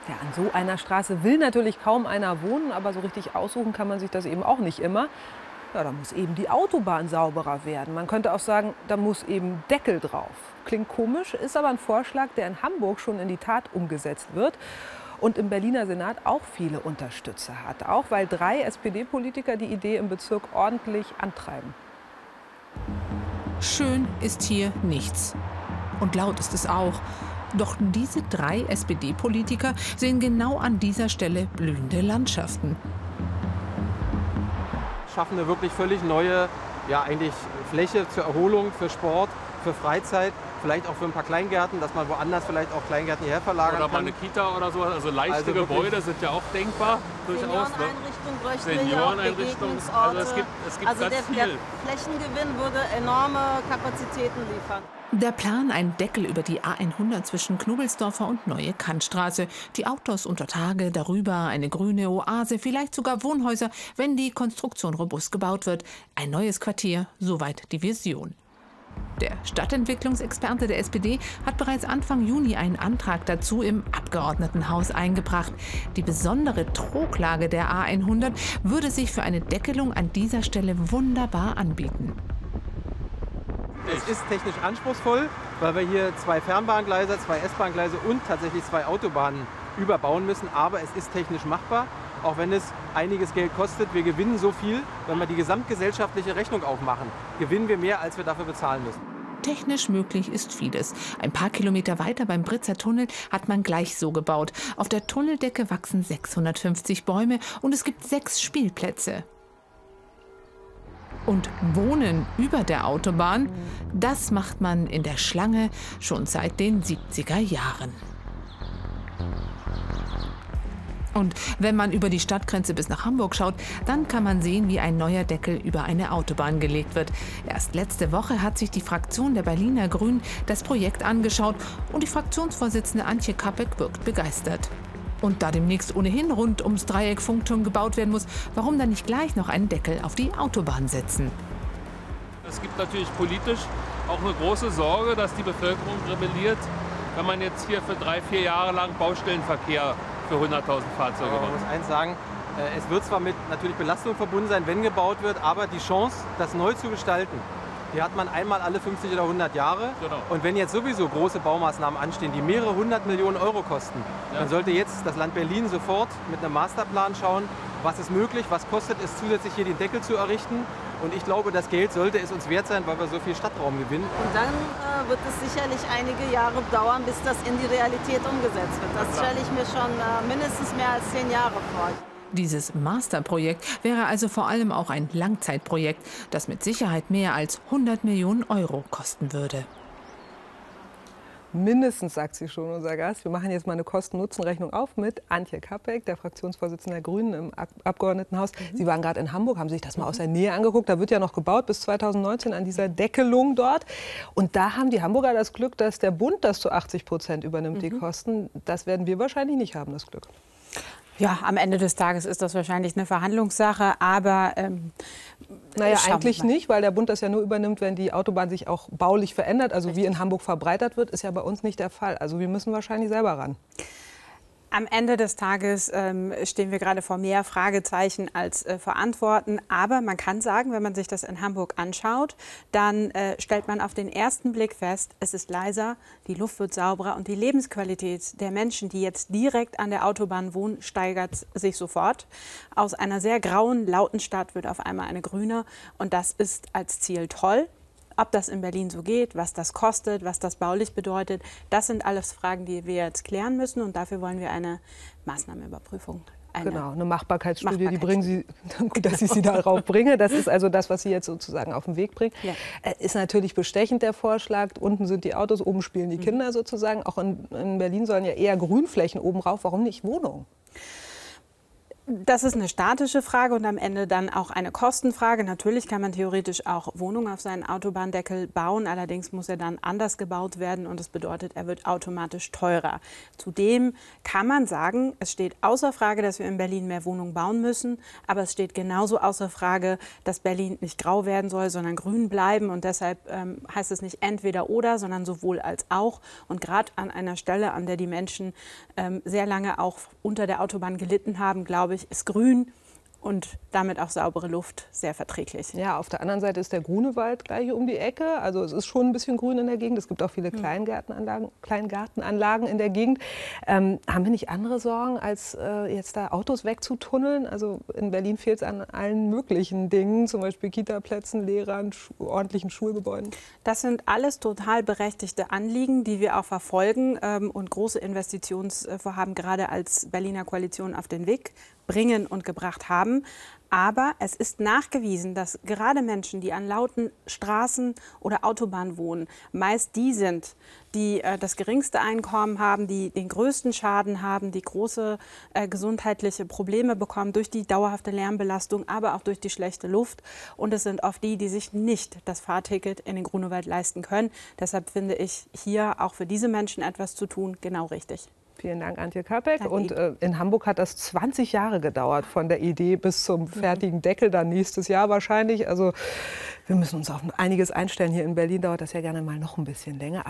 Ja, an so einer Straße will natürlich kaum einer wohnen, aber so richtig aussuchen kann man sich das eben auch nicht immer. Ja, da muss eben die Autobahn sauberer werden. Man könnte auch sagen, da muss eben Deckel drauf. Klingt komisch, ist aber ein Vorschlag, der in Hamburg schon in die Tat umgesetzt wird und im Berliner Senat auch viele Unterstützer hat. Auch weil 3 SPD-Politiker die Idee im Bezirk ordentlich antreiben. Schön ist hier nichts. Und laut ist es auch. Doch diese 3 SPD-Politiker sehen genau an dieser Stelle blühende Landschaften. Schaffen eine wirklich völlig neue, ja eigentlich Fläche zur Erholung, für Sport, für Freizeit, vielleicht auch für ein paar Kleingärten, dass man woanders vielleicht auch Kleingärten hierher verlagern oder kann. Oder mal eine Kita oder so. Also leichte Gebäude sind ja auch denkbar, durchaus. Senioreneinrichtungen bräuchten wir Senioreneinrichtungen, hier auch also es gibt also ganz der viel. Flächengewinn würde enorme Kapazitäten liefern. Der Plan, ein Deckel über die A100 zwischen Knobelsdorfer und Neue Kantstraße. Die Autos unter Tage, darüber eine grüne Oase, vielleicht sogar Wohnhäuser, wenn die Konstruktion robust gebaut wird. Ein neues Quartier, soweit die Vision. Der Stadtentwicklungsexperte der SPD hat bereits Anfang Juni einen Antrag dazu im Abgeordnetenhaus eingebracht. Die besondere Troglage der A100 würde sich für eine Deckelung an dieser Stelle wunderbar anbieten. Es ist technisch anspruchsvoll, weil wir hier 2 Fernbahngleise, 2 S-Bahn-Gleise und tatsächlich 2 Autobahnen überbauen müssen. Aber es ist technisch machbar, auch wenn es einiges Geld kostet. Wir gewinnen so viel, wenn wir die gesamtgesellschaftliche Rechnung aufmachen, gewinnen wir mehr, als wir dafür bezahlen müssen. Technisch möglich ist vieles. Ein paar Kilometer weiter beim Britzer Tunnel hat man gleich so gebaut. Auf der Tunneldecke wachsen 650 Bäume und es gibt 6 Spielplätze. Und Wohnen über der Autobahn, das macht man in der Schlange schon seit den 70er Jahren. Und wenn man über die Stadtgrenze bis nach Hamburg schaut, dann kann man sehen, wie ein neuer Deckel über eine Autobahn gelegt wird. Erst letzte Woche hat sich die Fraktion der Berliner Grünen das Projekt angeschaut und die Fraktionsvorsitzende Antje Kappek wirkt begeistert. Und da demnächst ohnehin rund ums Dreieck Funkturm gebaut werden muss, warum dann nicht gleich noch einen Deckel auf die Autobahn setzen? Es gibt natürlich politisch auch eine große Sorge, dass die Bevölkerung rebelliert, wenn man jetzt hier für 3-4 Jahre lang Baustellenverkehr für 100.000 Fahrzeuge Aber man macht. muss eins sagen, es wird zwar mit natürlich Belastung verbunden sein, wenn gebaut wird, aber die Chance, das neu zu gestalten, die hat man einmal alle 50 oder 100 Jahre. Genau. Und wenn jetzt sowieso große Baumaßnahmen anstehen, die mehrere 100 Millionen Euro kosten, dann sollte jetzt das Land Berlin sofort mit einem Masterplan schauen, was ist möglich, was kostet es zusätzlich hier den Deckel zu errichten. Und ich glaube, das Geld sollte es uns wert sein, weil wir so viel Stadtraum gewinnen. Und dann wird es sicherlich einige Jahre dauern, bis das in die Realität umgesetzt wird. Das stelle ich mir schon mindestens mehr als 10 Jahre vor. Dieses Masterprojekt wäre also vor allem auch ein Langzeitprojekt, das mit Sicherheit mehr als 100 Millionen Euro kosten würde. Mindestens, sagt sie schon, unser Gast. Wir machen jetzt mal eine Kosten-Nutzen-Rechnung auf mit Antje Kappek, der Fraktionsvorsitzende der Grünen im Abgeordnetenhaus. Sie waren gerade in Hamburg, haben sich das mal aus der Nähe angeguckt. Da wird ja noch gebaut bis 2019 an dieser Deckelung dort. Und da haben die Hamburger das Glück, dass der Bund das zu 80% übernimmt, die Kosten. Das werden wir wahrscheinlich nicht haben, das Glück. Ja, am Ende des Tages ist das wahrscheinlich eine Verhandlungssache, aber naja, eigentlich nicht, weil der Bund das ja nur übernimmt, wenn die Autobahn sich auch baulich verändert, also richtig. Wie in Hamburg verbreitert wird, ist ja bei uns nicht der Fall. Also wir müssen wahrscheinlich selber ran. Am Ende des Tages stehen wir gerade vor mehr Fragezeichen als vor Antworten. Aber man kann sagen, wenn man sich das in Hamburg anschaut, dann stellt man auf den ersten Blick fest, es ist leiser, die Luft wird sauberer und die Lebensqualität der Menschen, die jetzt direkt an der Autobahn wohnen, steigert sich sofort. Aus einer sehr grauen, lauten Stadt wird auf einmal eine grüne und das ist als Ziel toll. Ob das in Berlin so geht, was das kostet, was das baulich bedeutet, das sind alles Fragen, die wir jetzt klären müssen. Und dafür wollen wir eine Maßnahmenüberprüfung. Genau, eine Machbarkeitsstudie, die bringen Sie, gut, dass ich Sie darauf bringe. Das ist also das, was Sie jetzt sozusagen auf den Weg bringen. Ja. Ist natürlich bestechend, der Vorschlag. Unten sind die Autos, oben spielen die Kinder sozusagen. Auch in Berlin sollen ja eher Grünflächen oben rauf. Warum nicht Wohnungen? Das ist eine statische Frage und am Ende dann auch eine Kostenfrage. Natürlich kann man theoretisch auch Wohnungen auf seinen Autobahndeckel bauen, allerdings muss er dann anders gebaut werden und das bedeutet, er wird automatisch teurer. Zudem kann man sagen, es steht außer Frage, dass wir in Berlin mehr Wohnungen bauen müssen, aber es steht genauso außer Frage, dass Berlin nicht grau werden soll, sondern grün bleiben und deshalb heißt es nicht entweder oder, sondern sowohl als auch. Und gerade an einer Stelle, an der die Menschen sehr lange auch unter der Autobahn gelitten haben, glaube ich, ist grün und damit auch saubere Luft sehr verträglich. Ja, auf der anderen Seite ist der Grunewald gleich um die Ecke. Also es ist schon ein bisschen grün in der Gegend. Es gibt auch viele Kleingartenanlagen in der Gegend. Haben wir nicht andere Sorgen, als jetzt da Autos wegzutunneln? Also in Berlin fehlt es an allen möglichen Dingen, zum Beispiel Kitaplätzen, Lehrern, ordentlichen Schulgebäuden. Das sind alles total berechtigte Anliegen, die wir auch verfolgen und große Investitionsvorhaben gerade als Berliner Koalition auf den Weg bringen und gebracht haben. Aber es ist nachgewiesen, dass gerade Menschen, die an lauten Straßen oder Autobahnen wohnen, meist die sind, die das geringste Einkommen haben, die den größten Schaden haben, die große gesundheitliche Probleme bekommen durch die dauerhafte Lärmbelastung, aber auch durch die schlechte Luft. Und es sind oft die, die sich nicht das Fahrticket in den Grunewald leisten können. Deshalb finde ich hier auch für diese Menschen etwas zu tun genau richtig. Vielen Dank, Antje Karpek. Danke Und in Hamburg hat das 20 Jahre gedauert, von der Idee bis zum fertigen Deckel, dann nächstes Jahr wahrscheinlich. Also wir müssen uns auf einiges einstellen. Hier in Berlin dauert das ja gerne mal noch ein bisschen länger.